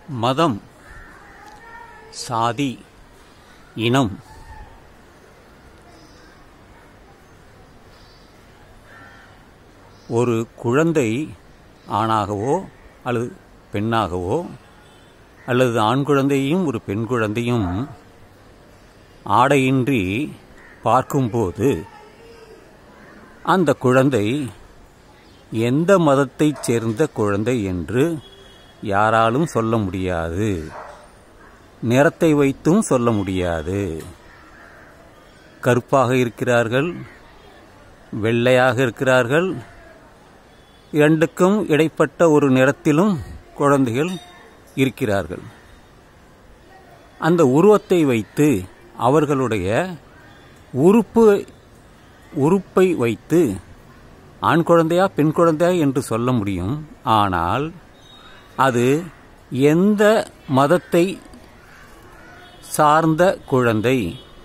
மதம், சாதி, இனம் ஒரு குழந்தை ஆணாகவோ அல்லது பெண்ணாகவோ அல்லது ஆண் குழந்தையும் ஒரு பெண் குழந்தையும் ஆடையின்றி பார்க்கும்போது அந்த குழந்தை எந்த மதத்தைச் சேர்ந்த குழந்தை என்று யாராலும் சொல்ல முடியாது. நிறத்தை வைத்தும் சொல்ல முடியாது. கருப்பாக இருக்கிறார்கள், வெள்ளையாக இருக்கிறார்கள், இரண்டுக்கும் இடைப்பட்ட ஒரு நிறத்திலும் குழந்தைகள் இருக்கிறார்கள். அந்த உருவத்தை வைத்து அவர்களுடைய உறுப்பை வைத்து ஆண் குழந்தையா பெண் குழந்தையா என்று சொல்ல முடியும். ஆனால் அது எந்த மதத்தை சார்ந்த குழந்தை,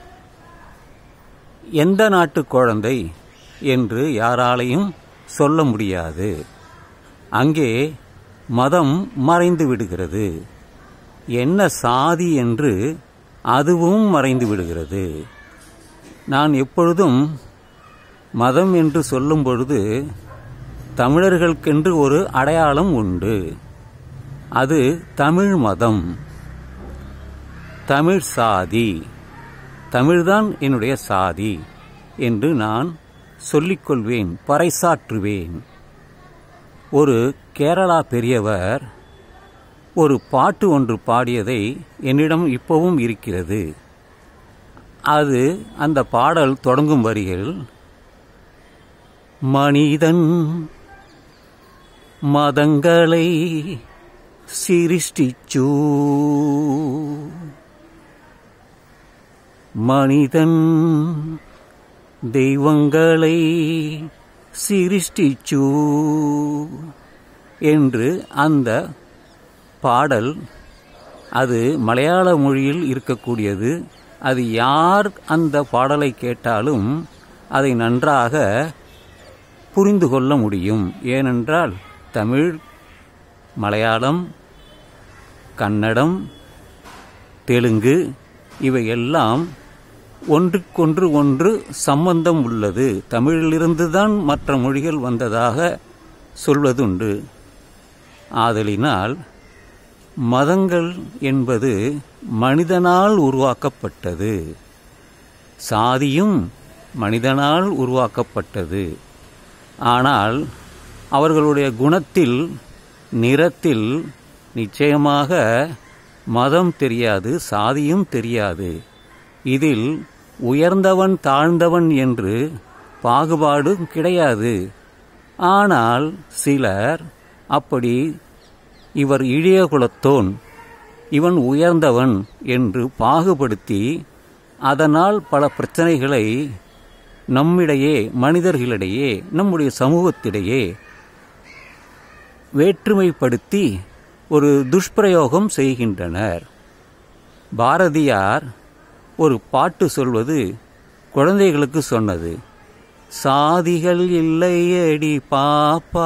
எந்த நாட்டு குழந்தை என்று யாராலையும் சொல்ல முடியாது. அங்கே மதம் மறைந்து விடுகிறது. என்ன சாதி என்று அதுவும் மறைந்து விடுகிறது. நான் எப்பொழுதும் மதம் என்று சொல்லும் பொழுது தமிழர்களுக்கென்று ஒரு அடையாளம் உண்டு. அது தமிழ் மதம், தமிழ் சாதி, தமிழ்தான் என்னுடைய சாதி என்று நான் சொல்லிக்கொள்வேன், பறைசாற்றுவேன். ஒரு கேரளா பெரியவர் ஒரு பாட்டு ஒன்று பாடியதை என்னிடம் இப்பவும் இருக்கிறது. அது அந்த பாடல் தொடங்கும் வரிகள், மனிதன் மதங்களை சிருஷ்டிச்சு, மனிதன் தெய்வங்களை சிருஷ்டிச்சு என்று அந்த பாடல், அது மலையாள மொழியில் இருக்கக்கூடியது. அது யார் அந்த பாடலை கேட்டாலும் அதை நன்றாக புரிந்து கொள்ள முடியும். ஏனென்றால் தமிழ், மலையாளம், கன்னடம், தெலுங்கு இவையெல்லாம் ஒன்றுக்கொன்று ஒன்று சம்பந்தம் உள்ளது. தமிழிலிருந்துதான் மற்ற மொழிகள் வந்ததாக சொல்வதுண்டு. ஆதலினால் மதங்கள் என்பது மனிதனால் உருவாக்கப்பட்டது, சாதியும் மனிதனால் உருவாக்கப்பட்டது. ஆனால் அவர்களுடைய குணத்தில், நிறத்தில் நிச்சயமாக மதம் தெரியாது, சாதியும் தெரியாது. இதில் உயர்ந்தவன் தாழ்ந்தவன் என்று பாகுபாடு கிடையாது. ஆனால் சிலர் அப்படி இவர் இழிய குலத்தோன், இவன் உயர்ந்தவன் என்று பாகுபடுத்தி அதனால் பல பிரச்சனைகளை நம்மிடையே, மனிதர்களிடையே, நம்முடைய சமூகத்திடையே வேற்றுமைப்படுத்தி ஒரு துஷ்பிரயோகம் செய்கின்றனர். பாரதியார் ஒரு பாட்டு சொல்வது குழந்தைகளுக்கு சொன்னது, சாதிகள் இல்லையடி பாப்பா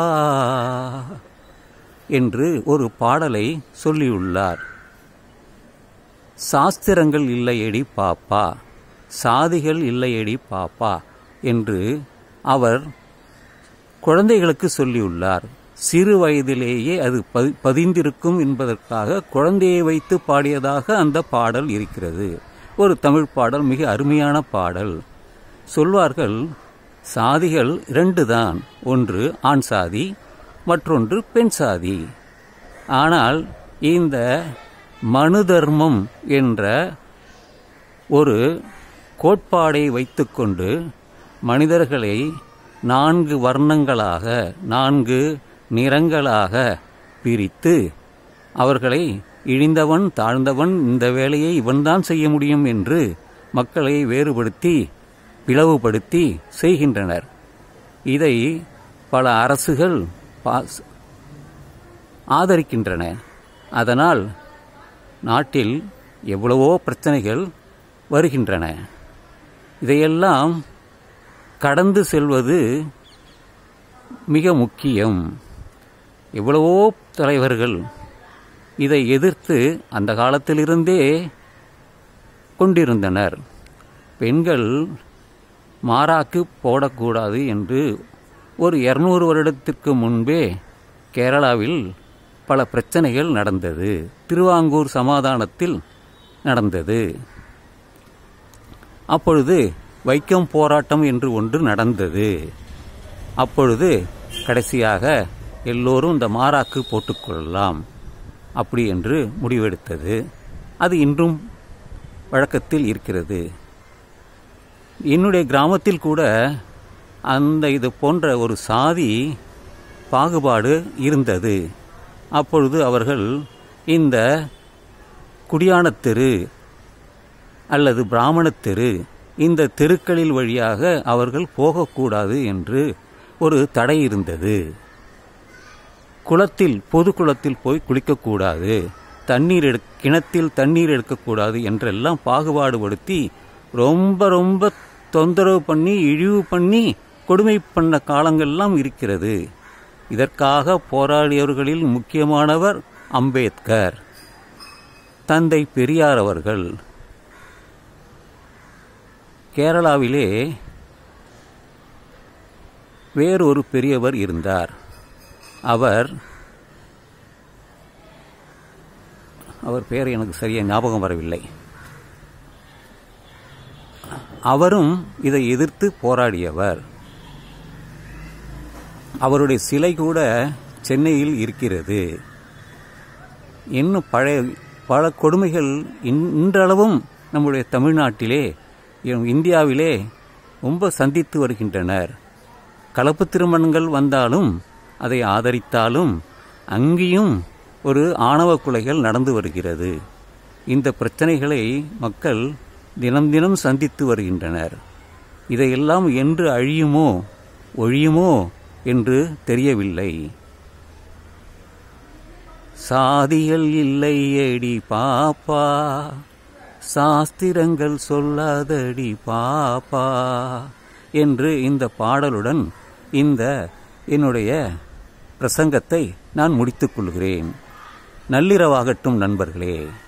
என்று ஒரு பாடலை சொல்லியுள்ளார். சாஸ்திரங்கள் இல்லையடி பாப்பா, சாதிகள் இல்லையடி பாப்பா என்று அவர் குழந்தைகளுக்கு சொல்லியுள்ளார். சிறு வயதிலேயே அது பதிந்திருக்கும் என்பதற்காக குழந்தையை வைத்து பாடியதாக அந்த பாடல் இருக்கிறது. ஒரு தமிழ் பாடல், மிக அருமையான பாடல். சொல்வார்கள், சாதிகள் இரண்டு தான், ஒன்று ஆண் சாதி, மற்றொன்று பெண் சாதி. ஆனால் இந்த மனு தர்மம் என்ற ஒரு கோட்பாடை வைத்துக்கொண்டு மனிதர்களை 4 வர்ணங்களாக, 4 நிறங்களாக பிரித்து அவர்களை இழிந்தவன் தாழ்ந்தவன், இந்த வேலையை இவன்தான் செய்ய முடியும் என்று மக்களை வேறுபடுத்தி பிளவுபடுத்தி செய்கின்றனர். இதை பல அரசுகள் ஆதரிக்கின்றன. அதனால் நாட்டில் எவ்வளவோ பிரச்சனைகள் வருகின்றன. இதையெல்லாம் கடந்து செல்வது மிக முக்கியம். எவ்வளவோ தலைவர்கள் இதை எதிர்த்து அந்த காலத்திலிருந்தே கொண்டிருந்தனர். பெண்கள் மாராக்கு போடக்கூடாது என்று ஒரு 200 வருடத்திற்கு முன்பே கேரளாவில் பல பிரச்சனைகள் நடந்தது. திருவாங்கூர் சமாதானத்தில் நடந்தது. அப்பொழுது வைக்கம் போராட்டம் என்று ஒன்று நடந்தது. அப்பொழுது கடைசியாக எல்லோரும் இந்த மாராக்கு போட்டுக்கொள்ளலாம் அப்படி என்று முடிவெடுத்தது. அது இன்றும் வழக்கத்தில் இருக்கிறது. என்னுடைய கிராமத்தில் கூட இது போன்ற ஒரு சாதி பாகுபாடு இருந்தது. அப்பொழுது அவர்கள் இந்த குடியானத்தெரு அல்லது பிராமணத்தெரு இந்த தெருக்களில் வழியாக அவர்கள் போகக்கூடாது என்று ஒரு தடை இருந்தது. பொது குளத்தில் போய் குளிக்கக்கூடாது, கிணத்தில் தண்ணீர் எடுக்கக்கூடாது என்றெல்லாம் பாகுபாடுபடுத்தி ரொம்ப தொந்தரவு பண்ணி இழிவு பண்ணி கொடுமை பண்ண காலங்கள்லாம் இருக்கிறது. இதற்காக போராடியவர்களில் முக்கியமானவர் அம்பேத்கர், தந்தை பெரியார் அவர்கள். கேரளாவிலே வேறொரு பெரியவர் இருந்தார். அவர் பெயர் எனக்கு சரியாக ஞாபகம் வரவில்லை. அவரும் இதை எதிர்த்து போராடியவர். அவருடைய சிலை கூட சென்னையில் இருக்கிறது. இன்னும் பல கொடுமைகள் இன்றளவும் நம்முடைய தமிழ்நாட்டிலே இந்தியாவிலே ரொம்ப சந்தித்து வருகின்றனர். கலப்பு திருமணங்கள் வந்தாலும் அதை ஆதரித்தாலும் அங்கேயும் ஒரு ஆணவ கொலைகள் நடந்து வருகிறது. இந்த பிரச்சனைகளை மக்கள் தினம் தினம் சந்தித்து வருகின்றனர். இதையெல்லாம் என்று ஒழியுமோ என்று தெரியவில்லை. சாதிகள் இல்லை அடி பாப்பா, சாஸ்திரங்கள் சொல்லாதடி பாப்பா என்று இந்த பாடலுடன் என்னுடைய பிரசங்கத்தை நான் முடித்துக் கொள்கிறேன். நள்ளிரவாகட்டும் நண்பர்களே.